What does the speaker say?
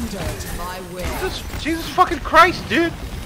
Surrender to my will. Jesus fucking Christ, dude!